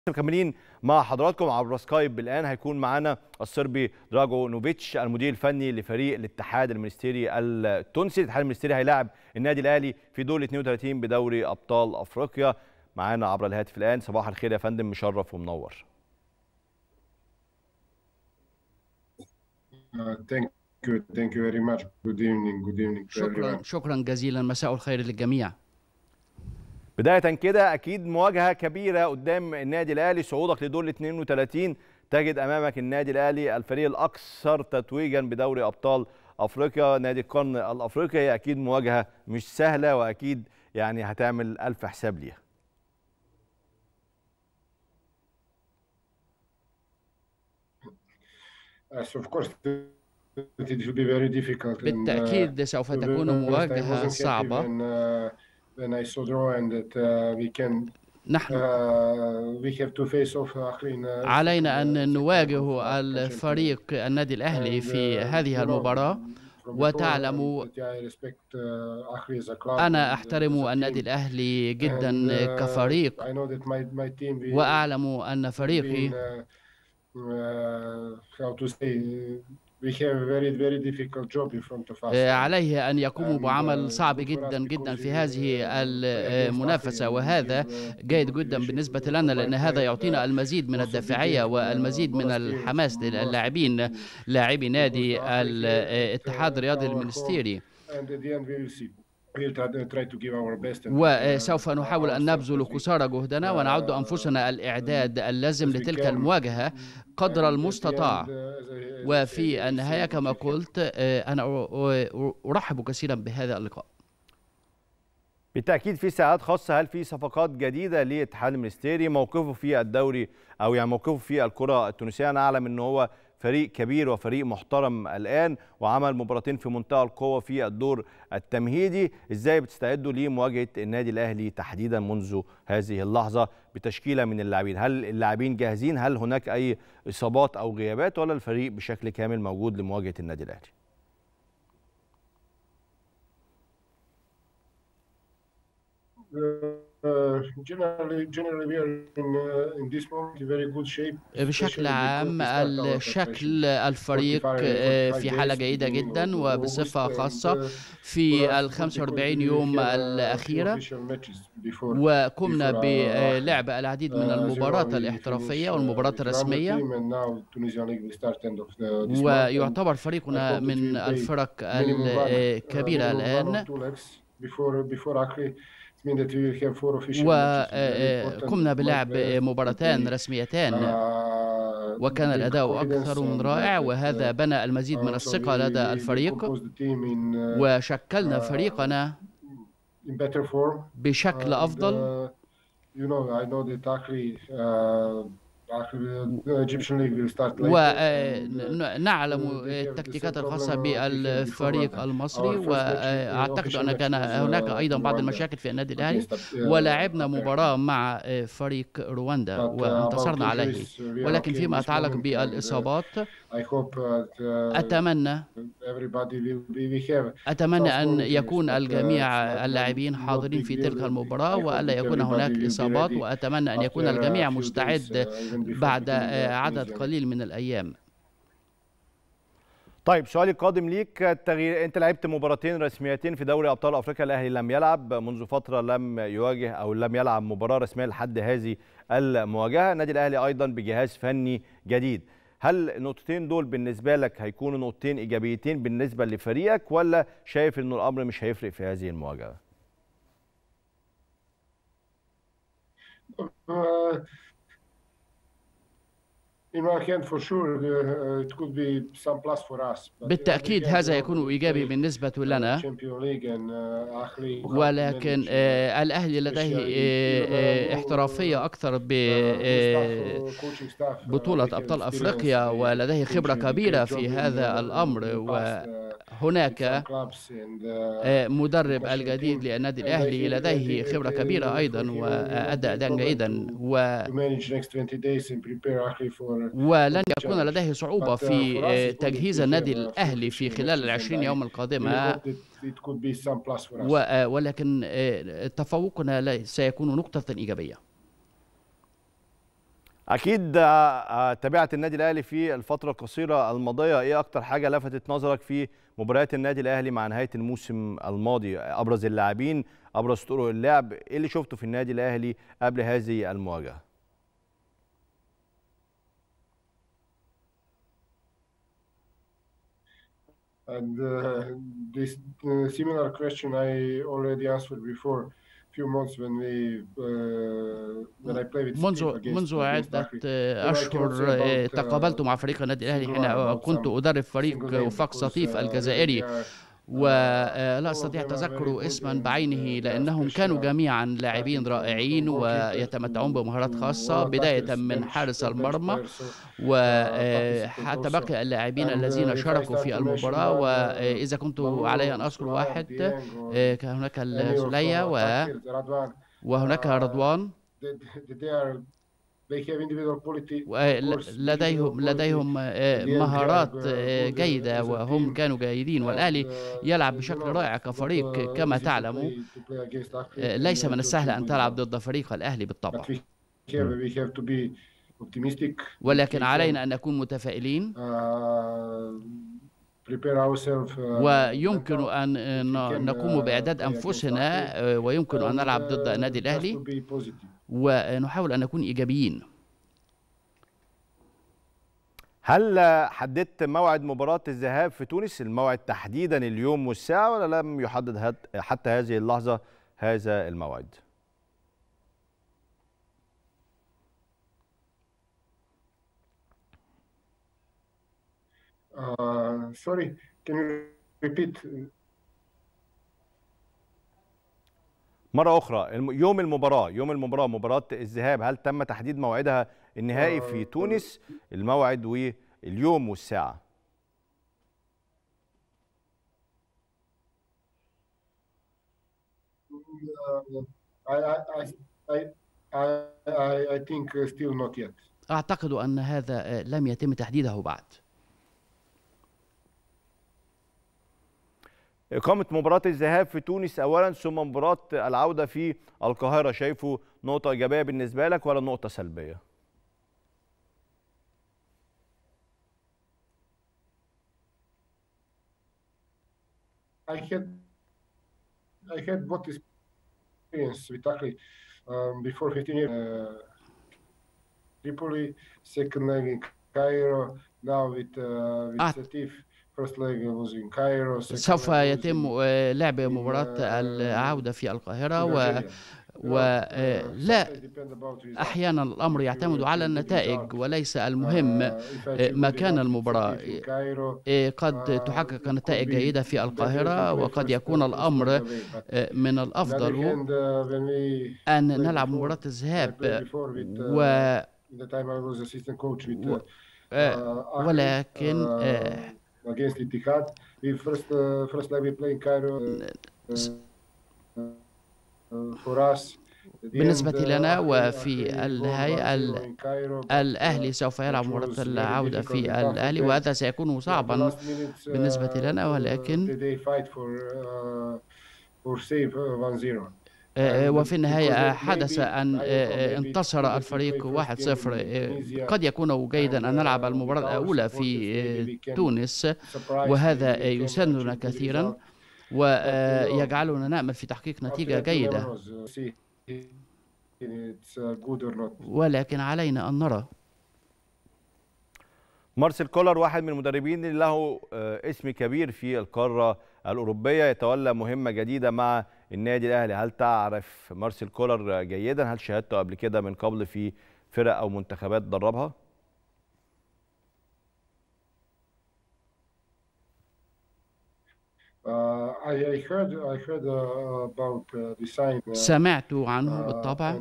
مكملين مع حضراتكم عبر سكايب. الآن هيكون معنا الصربي دراجو نوفيتش المدير الفني لفريق الاتحاد المنستيري التونسي. الاتحاد المنستيري هيلاعب النادي الأهلي في دور 32 بدوري أبطال أفريقيا. معانا عبر الهاتف الآن. صباح الخير يا فندم، مشرف ومنور. Thank you very much. Good evening to everyone. شكرا جزيلا، مساء الخير للجميع. بداية كده أكيد مواجهة كبيرة قدام النادي الأهلي، صعودك لدور ال 32 تجد أمامك النادي الأهلي الفريق الأكثر تتويجا بدوري أبطال أفريقيا، نادي القرن الأفريقي. هي أكيد مواجهة مش سهلة، وأكيد يعني هتعمل ألف حساب ليها. بالتأكيد سوف تكون مواجهة صعبة. نحن علينا أن نواجه الفريق النادي الأهلي في هذه المباراة، وتعلم أنا أحترم النادي الأهلي جدا كفريق، وأعلم أن فريقي عليه أن يقوموا بعمل صعب جدا في هذه المنافسة، وهذا جيد جدا بالنسبة لنا، لأن هذا يعطينا المزيد من الدافعية والمزيد من الحماس للاعبين لاعبي نادي الاتحاد الرياضي المنستيري. وسوف نحاول أن نبذل قصارى جهدنا ونعد أنفسنا الإعداد اللازم لتلك المواجهة قدر المستطاع. وفي النهاية كما قلت أنا أرحب كثيرا بهذا اللقاء. بالتأكيد في ساعات خاصة، هل في صفقات جديدة للاتحاد المنستيري؟ موقفه في الدوري أو يعني موقفه في الكرة التونسية، أنا أعلم أنه هو فريق كبير وفريق محترم الآن، وعمل مباراتين في منتهى القوة في الدور التمهيدي. إزاي بتستعدوا لمواجهة النادي الأهلي تحديدا منذ هذه اللحظة بتشكيلة من اللاعبين؟ هل اللاعبين جاهزين؟ هل هناك أي إصابات أو غيابات، ولا الفريق بشكل كامل موجود لمواجهة النادي الأهلي؟ بشكل عام الشكل الفريق في حالة جيدة جدا، وبصفة خاصة في ال 45 يوم الأخيرة، وقمنا بلعب العديد من المباريات الاحترافية والمباريات الرسمية، ويعتبر فريقنا من الفرق الكبيرة الآن. وقمنا بلعب مباراتان رسميتان، وكان الأداء أكثر من رائع، وهذا بنى المزيد من الثقة لدى الفريق، وشكلنا فريقنا بشكل أفضل. ونعلم التكتيكات الخاصة بالفريق المصري، وأعتقد أن كان هناك أيضا بعض المشاكل في النادي الأهلي، ولعبنا مباراة مع فريق رواندا وانتصرنا عليه. ولكن فيما يتعلق بالإصابات، أتمنى أن يكون الجميع اللاعبين حاضرين في تلك المباراة، وألا يكون هناك إصابات، وأتمنى أن يكون الجميع مستعد بعد عدد قليل من الأيام. طيب سؤالي القادم ليك، التغيير. انت لعبت مباراتين رسميتين في دوري ابطال افريقيا، الاهلي لم يلعب منذ فتره، لم يواجه او لم يلعب مباراه رسميه لحد هذه المواجهه. النادي الاهلي ايضا بجهاز فني جديد، هل النقطتين دول بالنسبه لك هيكونوا نقطتين ايجابيتين بالنسبه لفريقك، ولا شايف انه الامر مش هيفرق في هذه المواجهه؟ بالتأكيد هذا يكون إيجابي بالنسبة لنا، ولكن الأهلي لديه احترافية أكثر ببطولة أبطال أفريقيا، ولديه خبرة كبيرة في هذا الأمر، وهناك مدرب الجديد للنادي الأهلي لديه خبرة كبيرة أيضا، وأدى أداء جيدا، ولن يكون لديه صعوبة في تجهيز النادي الأهلي في خلال 20 يوم القادمة، ولكن تفوقنا سيكون نقطة إيجابية. اكيد تابعت النادي الاهلي في الفتره القصيره الماضيه، ايه اكتر حاجه لفتت نظرك في مباريات النادي الاهلي مع نهايه الموسم الماضي؟ ابرز اللاعبين، ابرز طرق اللعب، ايه اللي شفته في النادي الاهلي قبل هذه المواجهه؟ And this similar question I already answered before. Few months when I play with Steve منذ against عدة Ahri. I cannot say أشهر about تقابلت مع فريق النادي الأهلي single حين one, about كنت some أدرب single فريق name, وفاق because سطيف really الجزائري، they are ولا all of أستطيع them are very تذكر good اسما and بعينه they are لأنهم كانوا special, جميعا starting لاعبين from رائعين goalkeeper ويتمتعون to بمهارات خاصة، all بداية attackers, من حارس bench المرمى players, so participate وحتى also. باقي اللاعبين And الذين if I شاركوا start في to mention المباراة. one, وإذا كنت علي أن Malou, أذكر Suat, واحد، Dieng, or كان هناك any of السولية attackers, Radwan, وهناك رضوان، they have individual quality, of course, individual quality. لديهم At the end, they are مهارات good جيدة as a وهم team. كانوا جيدين، والأهلي يلعب بشكل رائع كفريق. كما تعلموا To play against Ahri ليس من and السهل to أن achieve تلعب good ضد فريق الأهلي result. بالطبع، But we have to be optimistic. ولكن We علينا can أن نكون متفائلين، prepare ourselves ويمكن mental. أن We can نقوم بإعداد play against أنفسنا، Ahri ويمكن أن نلعب ضد النادي and just الأهلي، to be positive. ونحاول أن نكون إيجابيين. هل حددت موعد مباراة الذهاب في تونس، الموعد تحديدا اليوم والساعة، ولا لم يحدد حتى هذه اللحظة هذا الموعد؟ Sorry, can you repeat? مرة أخرى، يوم المباراة مباراة الذهاب، هل تم تحديد موعدها النهائي في تونس، الموعد واليوم والساعة؟ I think still not yet. أعتقد أن هذا لم يتم تحديده بعد. إقامة مباراة الذهاب في تونس أولا، ثم مباراة العودة في القاهرة، شايفه نقطة إيجابية بالنسبة لك ولا نقطة سلبية؟ I had both experience with Ahri before 15 years. Tripoli, second leg in Cairo, now with Satif. First leg was in Cairo. سوف يتم لعب مباراة العودة في القاهرة، ولا أحيانا الأمر يعتمد على النتائج وليس المهم مكان المباراة. قد تحقق نتائج جيدة في القاهرة، وقد يكون الأمر من الأفضل أن نلعب مباراة الذهاب، ولكن against Ittihad. We first leg we play in Cairo for us. بالنسبة لنا وفي النهاية الأهلي سوف يلعب مباراة العودة في الأهلي، وهذا سيكون صعبا بالنسبة لنا، ولكن وفي النهاية حدث أن انتصر الفريق 1-0. قد يكون جيدا أن نلعب المباراة الأولى في تونس، وهذا يساندنا كثيرا ويجعلنا نأمل في تحقيق نتيجة جيدة، ولكن علينا أن نرى. مارسيل كولر واحد من المدربين اللي له اسم كبير في القارة الأوروبية، يتولى مهمة جديدة مع النادي الأهلي. هل تعرف مارسيل كولر جيدا؟ هل شاهدته قبل كده من قبل في فرق أو منتخبات دربها؟ سمعت عنه بالطبع،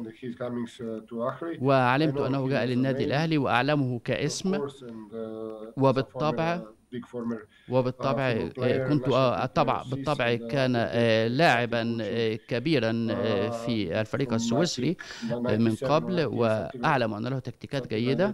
وعلمت أنه جاء للنادي الأهلي وأعلمه كاسم، وبالطبع كنت بالطبع كان لاعبا كبيرا في الفريق السويسري من قبل، وأعلم أن له تكتيكات جيدة،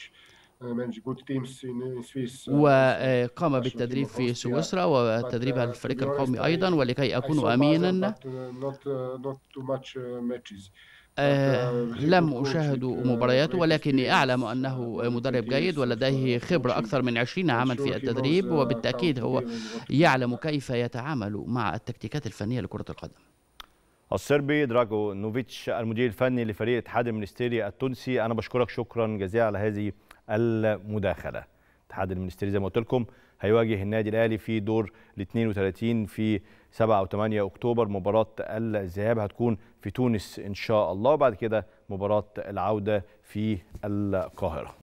وقام بالتدريب في سويسرا وتدريب الفريق القومي أيضا. ولكي أكون أمينا، لم أشاهد مبارياته، ولكني أعلم أنه مدرب جيد ولديه خبرة أكثر من 20 عاما في التدريب، وبالتأكيد هو يعلم كيف يتعامل مع التكتيكات الفنية لكرة القدم. الصربي دراجو نوفيتش المدير الفني لفريق الاتحاد المنستيري التونسي، أنا بشكرك شكرا جزيلا على هذه المداخلة. الاتحاد المنستيري زي ما قلت لكم هيواجه النادي الأهلي في دور ال 32 في 7 أو 8 أكتوبر. مباراة الذهاب هتكون في تونس إن شاء الله، وبعد كده مباراة العودة في القاهرة.